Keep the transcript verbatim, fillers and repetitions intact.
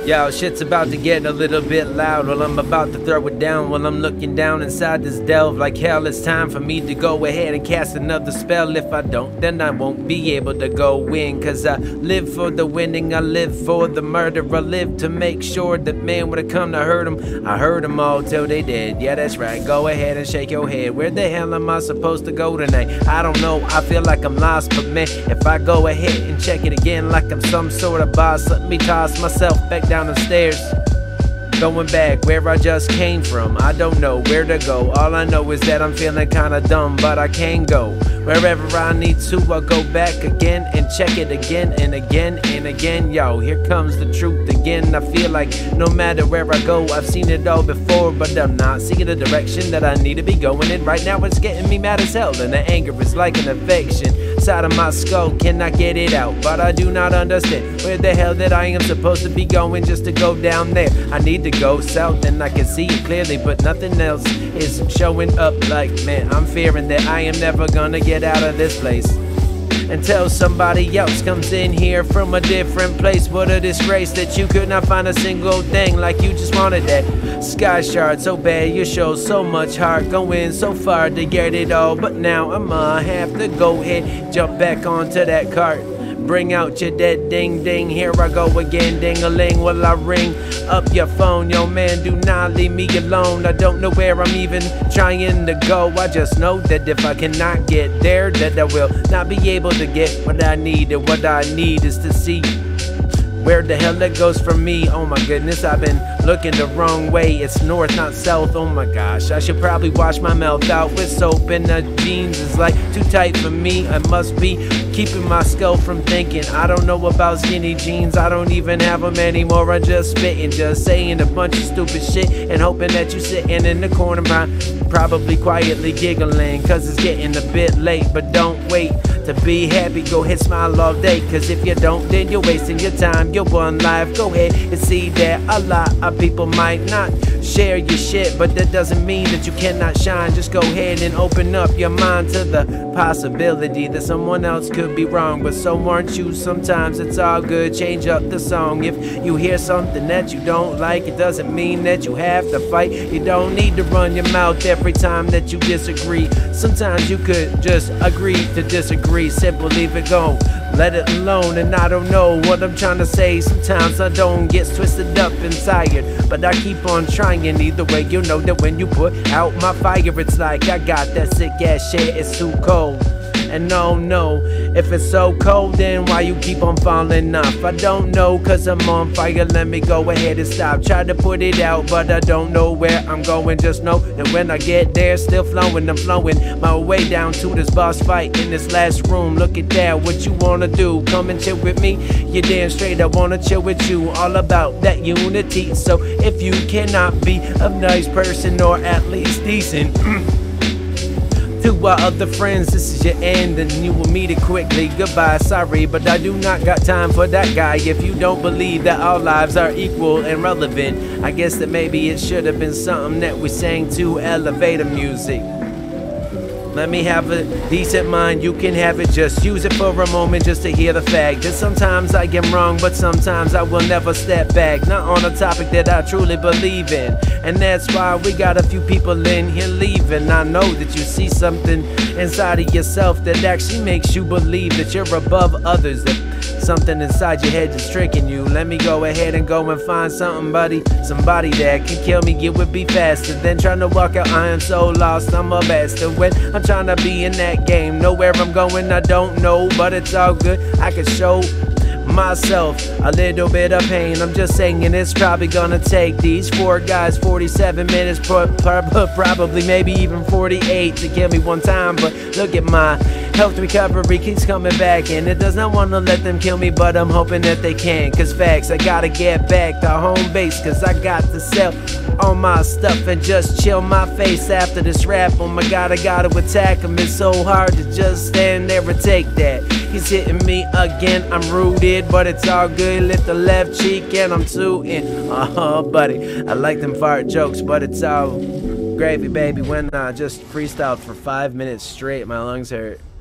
Yo, shit's about to get a little bit loud. Well, I'm about to throw it down while I'm looking down inside this delve. Like hell, it's time for me to go ahead and cast another spell. If I don't, then I won't be able to go win. Cause I live for the winning, I live for the murder. I live to make sure that man would have come to hurt them. I heard them all till they did. Yeah, that's right. Go ahead and shake your head. Where the hell am I supposed to go tonight? I don't know. I feel like I'm lost, but man, if I go ahead and check it again like I'm some sort of boss, let me toss myself back down the stairs, going back where I just came from. I don't know where to go. All I know is that I'm feeling kinda dumb, but I can go wherever I need to. I'll go back again and check it again and again and again. Yo, here comes the truth again. I feel like no matter where I go, I've seen it all before, but I'm not seeing the direction that I need to be going in. Right now it's getting me mad as hell, and the anger is like an infection side of my skull, cannot get it out, but I do not understand where the hell that I am supposed to be going just to go down there. I need to go south and I can see it clearly, but nothing else is showing up. Like, man, I'm fearing that I am never gonna get out of this place until somebody else comes in here from a different place. What a disgrace that you could not find a single thing like you just wanted that sky shard so bad. You show so much heart, going so far to get it all, but now I'ma have to go ahead, jump back onto that cart. Bring out your dead ding ding, here I go again, ding-a-ling. Will I ring up your phone? Yo man, do not leave me alone. I don't know where I'm even trying to go. I just know that if I cannot get there, that I will not be able to get what I need. And what I need is to see where the hell that goes for me. Oh my goodness, I've been looking the wrong way. It's north, not south. Oh my gosh, I should probably wash my mouth out with soap. And the jeans is like too tight for me. I must be keeping my skull from thinking. I don't know about skinny jeans, I don't even have them anymore. I'm just spitting, just saying a bunch of stupid shit and hoping that you sitting in the corner probably quietly giggling, cause it's getting a bit late. But don't wait to be happy, go ahead, smile all day, cause if you don't, then you're wasting your time. You're one life, go ahead and see that a lot of people might not share your shit, but that doesn't mean that you cannot shine. Just go ahead and open up your mind to the possibility that someone else could be wrong, but so aren't you. Sometimes it's all good, change up the song. If you hear something that you don't like, it doesn't mean that you have to fight. You don't need to run your mouth every time that you disagree. Sometimes you could just agree to disagree, simple, leave it go, let it alone. And I don't know what I'm trying to say, sometimes I don't get twisted up and tired, but I keep on trying. Either way, you know that when you put out my fire, it's like I got that sick ass shit, it's too cold. And no, no, if it's so cold, then why you keep on falling off? I don't know, cause I'm on fire, let me go ahead and stop. Try to put it out, but I don't know where I'm going. Just know that when I get there, still flowing, I'm flowing my way down to this boss fight in this last room. Look at that, what you wanna do? Come and chill with me? You damn straight, I wanna chill with you. All about that unity, so if you cannot be a nice person or at least decent to our other friends, this is your end and you will meet it quickly. Goodbye, sorry, but I do not got time for that guy. If you don't believe that all lives are equal and relevant, I guess that maybe it should have been something that we sang to elevator music. Let me have a decent mind, you can have it. Just use it for a moment just to hear the fact that sometimes I am wrong, but sometimes I will never step back. Not on a topic that I truly believe in, and that's why we got a few people in here leaving. I know that you see something inside of yourself that actually makes you believe that you're above others, that something inside your head is tricking you. Let me go ahead and go and find somebody, somebody that can kill me. It would be faster than trying to walk out. I am so lost, I'm a bastard when I'm trying to be in that game. Know where I'm going, I don't know, but it's all good. I can show myself a little bit of pain. I'm just saying it's probably gonna take these four guys forty-seven minutes, probably maybe even forty-eight to kill me one time. But look at my health recovery keeps coming back, and it does not want to let them kill me, but I'm hoping that they can. Cause facts, I gotta get back to home base, cause I got to sell all my stuff and just chill my face after this rap. Oh my god, I gotta attack him. It's so hard to just stand there and take that. He's hitting me again, I'm rooted, but it's all good. Lift the left cheek and I'm tooting. Oh buddy, I like them fart jokes, but it's all gravy baby when I just freestyled for five minutes straight. My lungs hurt.